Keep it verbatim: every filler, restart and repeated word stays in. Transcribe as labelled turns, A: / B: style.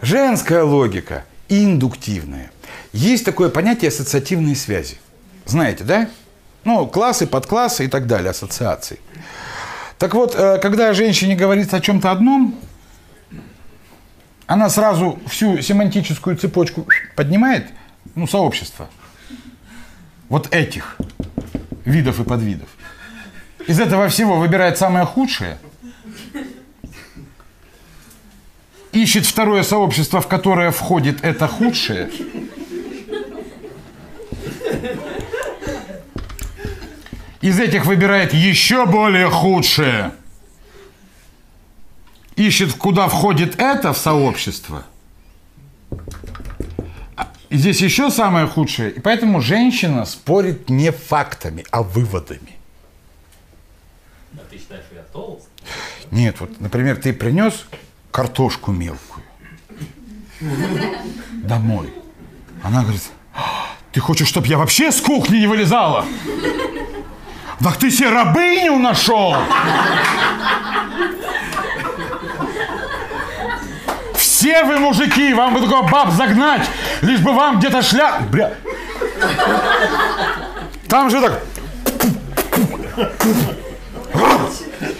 A: Женская логика индуктивная. Есть такое понятие ассоциативной связи. Знаете, да? Ну, классы, подклассы и так далее, ассоциации. Так вот, когда женщине говорится о чем-то одном, она сразу всю семантическую цепочку поднимает, ну, сообщество. Вот этих видов и подвидов. Из этого всего выбирает самое худшее, ищет второе сообщество, в которое входит это худшее, из этих выбирает еще более худшее, ищет, куда входит это в сообщество, и здесь еще самое худшее. И поэтому женщина спорит не фактами, а выводами.
B: А ты считаешь, что я толст?
A: Нет, вот, например, ты принес картошку мелкую домой. Она говорит: ты хочешь, чтобы я вообще с кухни не вылезала? Так ты себе рабыню нашел! Все вы мужики, вам бы только баб загнать, лишь бы вам где-то шля... Бля... Там же так...